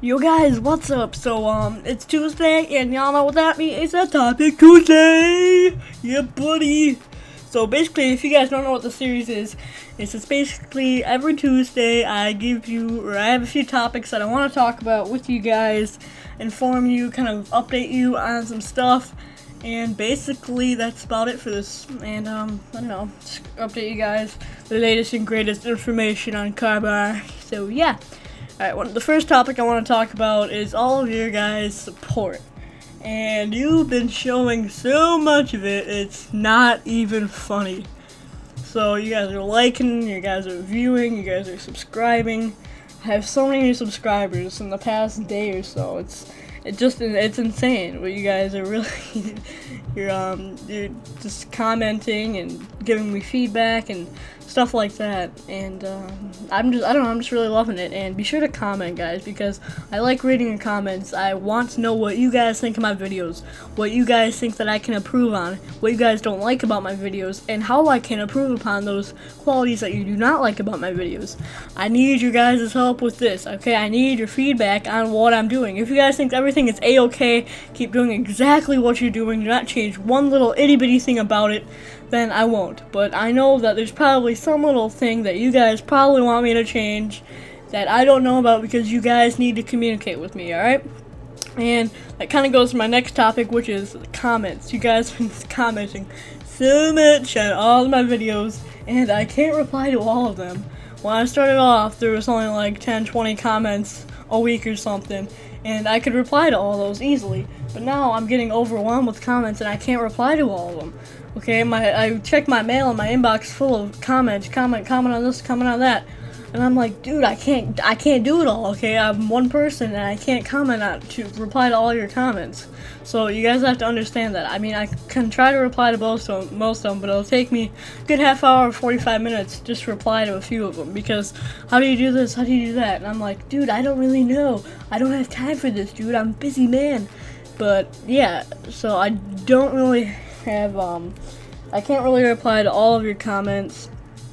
Yo guys, what's up? So it's Tuesday, and y'all know what that means. It's a Topic Tuesday! Yeah, buddy! So basically, if you guys don't know what the series is, it's just basically every Tuesday I have a few topics that I want to talk about with you guys, inform you, kind of update you on some stuff, and basically that's about it for this. And I don't know, just update you guys the latest and greatest information on Carbar. So yeah. Alright, the first topic I want to talk about is all of your guys' support. And you've been showing so much of it, it's not even funny. So you guys are liking, you guys are viewing, you guys are subscribing. I have so many new subscribers in the past day or so. It's insane. But you guys are really you're just commenting and giving me feedback and stuff like that, and I'm just really loving it. And be sure to comment, guys, because I like reading your comments. I want to know what you guys think of my videos, what you guys think that I can improve on, what you guys don't like about my videos, and how I can improve upon those qualities that you do not like about my videos. I need your guys' help with this, okay? I need your feedback on what I'm doing. If you guys think everything is a-okay, keep doing exactly what you're doing, do not change one little itty-bitty thing about it, then I won't. But I know that there's probably some little thing that you guys probably want me to change that I don't know about, because you guys need to communicate with me, alright? And that kind of goes to my next topic, which is comments. You guys have been commenting so much on all of my videos, and I can't reply to all of them. When I started off, there was only like 10-20 comments a week or something, and I could reply to all those easily. But now I'm getting overwhelmed with comments, and I can't reply to all of them. Okay, I check my mail and my inbox full of comments, comment on this, comment on that, and I'm like, dude, I can't do it all. Okay, I'm one person and I can't reply to all your comments. So you guys have to understand that. I mean, I can try to reply to most of them, but it'll take me a good half hour, 45 minutes just to reply to a few of them, because how do you do this? How do you do that? And I'm like, dude, I don't really know. I don't have time for this, dude. I'm a busy man. But yeah, so I don't really have I can't really reply to all of your comments,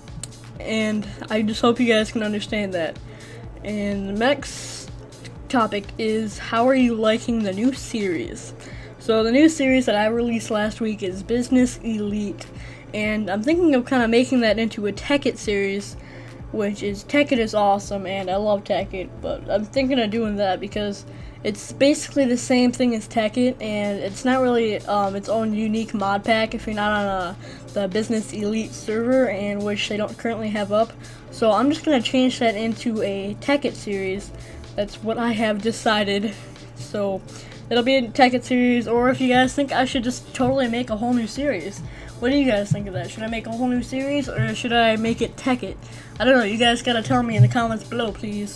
and I just hope you guys can understand that. And the next topic is, how are you liking the new series? So the new series that I released last week is Business Elite, and I'm thinking of kind of making that into a Tekkit series, which is, Tekkit is awesome and I love Tekkit, but I'm thinking of doing that because it's basically the same thing as Tekkit, and it's not really its own unique mod pack if you're not on the Business Elite server, and which they don't currently have up. So I'm just going to change that into a Tekkit series. That's what I have decided. So it'll be a Tekkit series, or if you guys think I should just totally make a whole new series. What do you guys think of that? Should I make a whole new series, or should I make it Tekkit? I don't know. You guys gotta tell me in the comments below, please.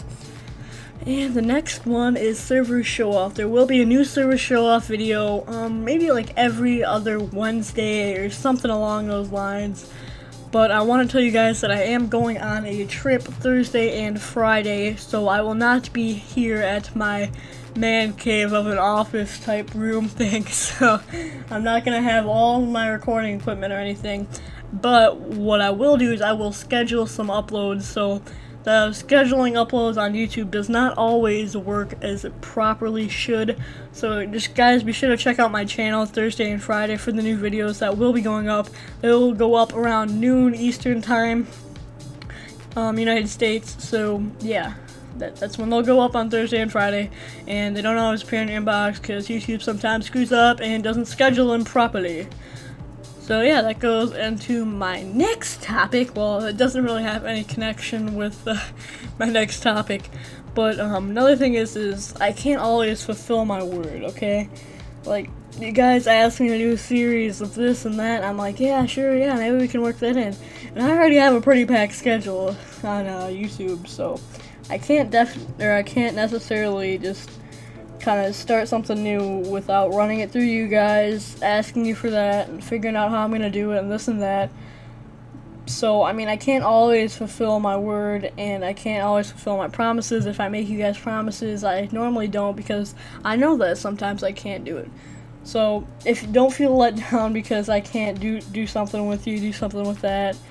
And the next one is server show off. There will be a new server show off video, maybe like every other Wednesday or something along those lines. But I want to tell you guys that I am going on a trip Thursday and Friday, so I will not be here at my man cave of an office type room thing. So I'm not gonna have all my recording equipment or anything. But what I will do is I will schedule some uploads. So the scheduling uploads on YouTube does not always work as it properly should. So just guys, be sure to check out my channel Thursday and Friday for the new videos that will be going up. They will go up around noon Eastern time, United States. So yeah, that's when they'll go up on Thursday and Friday. And they don't always appear in your inbox because YouTube sometimes screws up and doesn't schedule them properly. So yeah, that goes into my next topic. Well, it doesn't really have any connection with my next topic, but another thing is I can't always fulfill my word, okay? Like, you guys ask me to do a series of this and that, I'm like, yeah, sure, yeah, maybe we can work that in. And I already have a pretty packed schedule on YouTube, so I can't necessarily just kind of start something new without running it through you guys, asking you for that, and figuring out how I'm going to do it, and this and that. So, I mean, I can't always fulfill my word, and I can't always fulfill my promises. If I make you guys promises, I normally don't, because I know that sometimes I can't do it. So, if you don't feel let down because I can't do something with you, do something with that,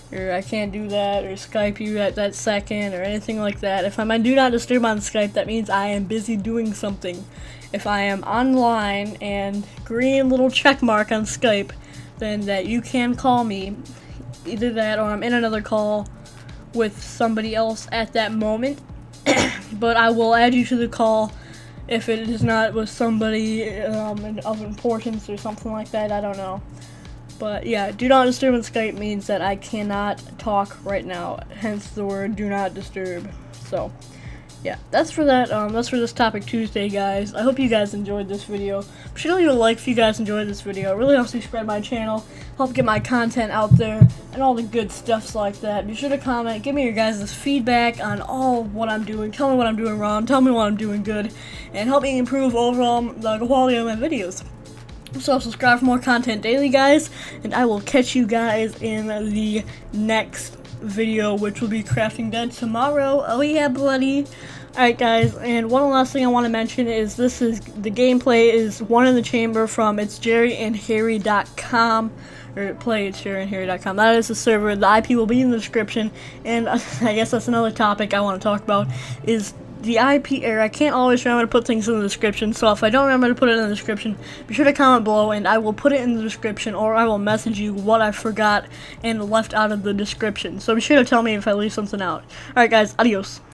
or I can't do that, or Skype you at that second, or anything like that. If I'm on Do Not Disturb on Skype, that means I am busy doing something. If I am online and green little check mark on Skype, then that you can call me. Either that or I'm in another call with somebody else at that moment. But I will add you to the call if it is not with somebody of importance or something like that. I don't know. But yeah, Do Not Disturb on Skype means that I cannot talk right now, hence the word Do Not Disturb. So yeah, that's for that. That's for this Topic Tuesday, guys. I hope you guys enjoyed this video. Be sure to leave a like if you guys enjoyed this video. It really helps me spread my channel, help get my content out there, and all the good stuffs like that. Be sure to comment, give me your guys' feedback on all what I'm doing. Tell me what I'm doing wrong, tell me what I'm doing good, and help me improve overall the quality of my videos. So subscribe for more content daily, guys, and I will catch you guys in the next video, which will be Crafting Dead tomorrow. Oh yeah, buddy. Alright, guys, and one last thing I want to mention is the gameplay is One in the Chamber from itsjerryandharry.com, or play itsjerryandharry.com. That is the server. The IP will be in the description, and I guess that's another topic I want to talk about is the IP error. I can't always remember to put things in the description, so if I don't remember to put it in the description, be sure to comment below and I will put it in the description, or I will message you what I forgot and left out of the description. So be sure to tell me if I leave something out. Alright guys, adios.